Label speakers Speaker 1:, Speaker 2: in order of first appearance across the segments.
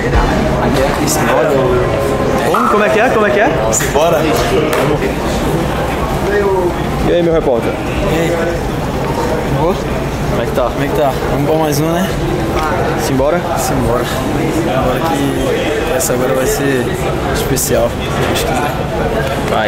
Speaker 1: Como é que é? Como é que é?
Speaker 2: Simbora.
Speaker 1: E aí, meu repórter?
Speaker 2: E aí? Boa?
Speaker 1: Como é que tá?
Speaker 2: Como é que tá? Vamos pra mais um, né?
Speaker 1: Simbora?
Speaker 2: Simbora. Agora que essa agora vai ser especial. Acho que
Speaker 1: vai.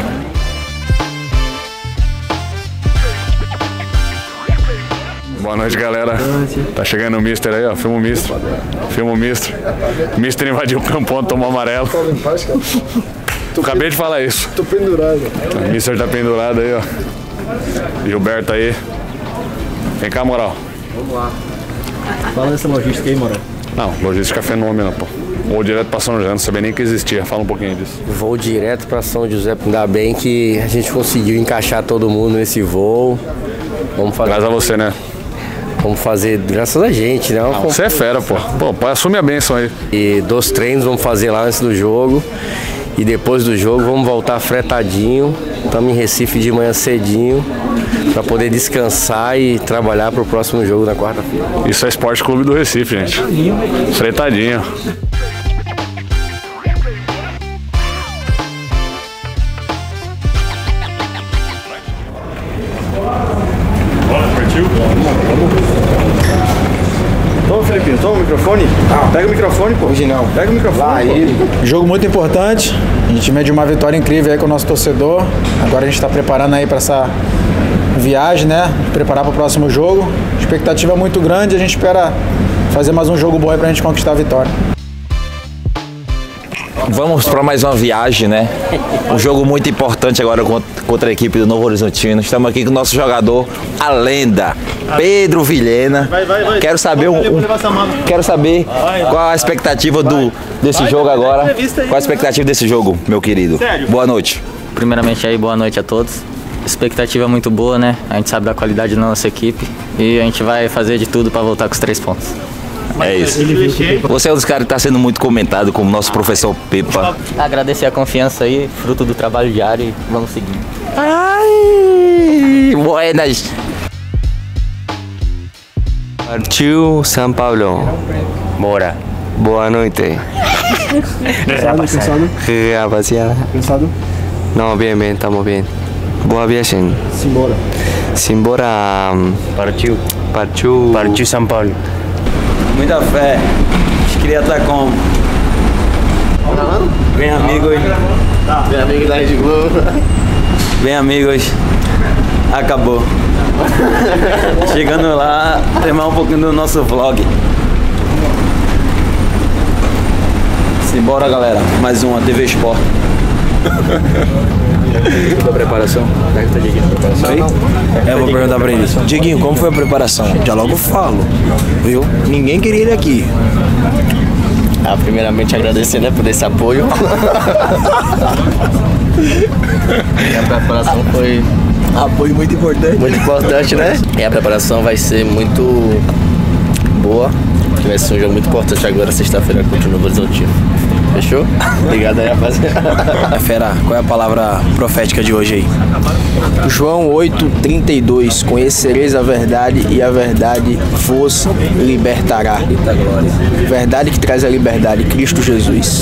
Speaker 3: Boa noite, galera. Tá chegando o Mister aí, ó. Filma o Mister. Filma o Mister. Mister invadiu o campão, tomou amarelo. Acabei de falar isso.
Speaker 4: Tô pendurado.
Speaker 3: O Mister tá pendurado aí, ó. Gilberto aí. Vem cá, Moral.
Speaker 1: Vamos lá. Fala dessa logística aí, Moral.
Speaker 3: Não, logística fenômeno, pô. Vou direto pra São José, não sabia nem que existia. Fala um pouquinho disso.
Speaker 5: Voo direto pra São José. Ainda bem que a gente conseguiu encaixar todo mundo nesse voo. Vamos fazer.
Speaker 3: Graças a você, né?
Speaker 5: Vamos fazer graças a gente, né?
Speaker 3: Você é fera, pô. Pô, assume a bênção aí.
Speaker 5: E 2 treinos vamos fazer lá antes do jogo. E depois do jogo vamos voltar fretadinho. Estamos em Recife de manhã cedinho para poder descansar e trabalhar para o próximo jogo na quarta-feira.
Speaker 3: Isso é Esporte Clube do Recife, gente. Fretadinho.
Speaker 1: Toma, Felipinho, toma o microfone. Pega o microfone, pô.
Speaker 4: Hoje não.
Speaker 1: Pega o microfone, pô.
Speaker 4: Jogo muito importante. A gente mede uma vitória incrível aí com o nosso torcedor. Agora a gente está preparando aí para essa viagem, né? Preparar para o próximo jogo. A expectativa é muito grande. A gente espera fazer mais um jogo bom aí para a gente conquistar a vitória.
Speaker 6: Vamos para mais uma viagem, né? Um jogo muito importante agora contra a equipe do Novo Horizontino. Estamos aqui com o nosso jogador, a lenda, Pedro Vilhena. Quero saber qual a expectativa desse jogo agora. Qual a expectativa desse jogo, meu querido? Boa noite.
Speaker 7: Primeiramente aí, boa noite a todos. Expectativa é muito boa, né? A gente sabe da qualidade da nossa equipe e a gente vai fazer de tudo para voltar com os 3 pontos.
Speaker 6: É isso. Você é um dos caras que está sendo muito comentado como nosso professor Pepa.
Speaker 7: Agradecer a confiança aí, fruto do trabalho diário, e vamos seguir.
Speaker 6: Ai, buenas.
Speaker 5: Partiu São Paulo. Bora. Boa noite.
Speaker 4: Cansado?
Speaker 5: Rapaziada.
Speaker 4: Cansado?
Speaker 5: Não, bem, estamos bem. Boa viagem.
Speaker 4: Simbora.
Speaker 5: Simbora.
Speaker 7: Partiu.
Speaker 5: Partiu São Paulo.
Speaker 2: muita fé. A gente queria estar como? Bem amigos.
Speaker 5: Bem amigo da Rede Globo.
Speaker 2: Bem amigos. Acabou. Chegando lá, terminar um pouquinho do nosso vlog. Simbora, galera. Mais uma TV Sport.
Speaker 1: Da preparação? Pergunta Diguinho da preparação aí?
Speaker 2: Eu vou perguntar pra ele. Diguinho, como foi a preparação? Já logo falo, viu? Ninguém queria ele aqui.
Speaker 5: Primeiramente agradecer, né, por esse apoio. E a preparação foi...
Speaker 2: Apoio muito importante.
Speaker 5: Muito importante, né? E a preparação vai ser muito boa. Que vai ser um jogo muito importante agora, sexta-feira, contra o Novo Horizontino. Fechou? Obrigado aí, rapaziada.
Speaker 2: Fera, qual é a palavra profética de hoje aí?
Speaker 8: João 8:32. Conhecereis a verdade e a verdade vos libertará. Verdade que traz a liberdade, Cristo Jesus.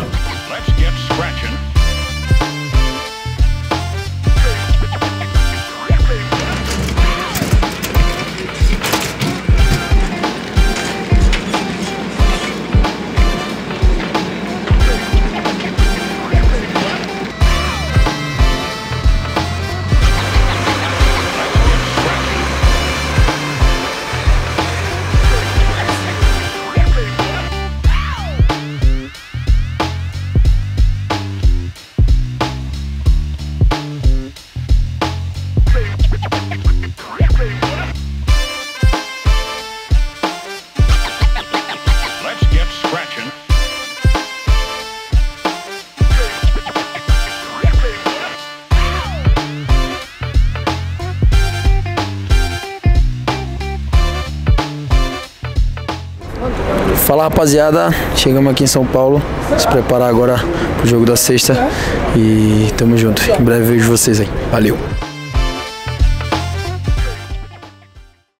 Speaker 8: Fala, rapaziada, chegamos aqui em São Paulo, se preparar agora pro jogo da sexta e tamo junto. Em breve vejo vocês aí. Valeu!